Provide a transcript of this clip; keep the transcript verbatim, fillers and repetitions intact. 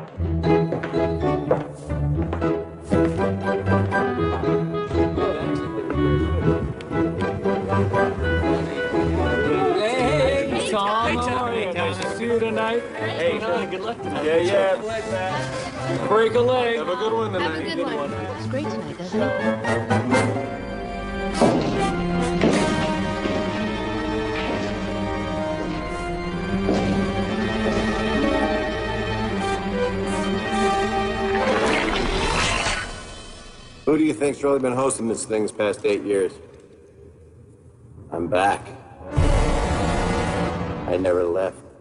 Hey, Tom, how are you? Nice to see you tonight. Hey, good luck tonight. Yeah, yeah. Break a leg. Have a good one tonight. Have a good one. It's great tonight, doesn't it? Who do you think's really been hosting this thing this past eight years? I'm back. I never left.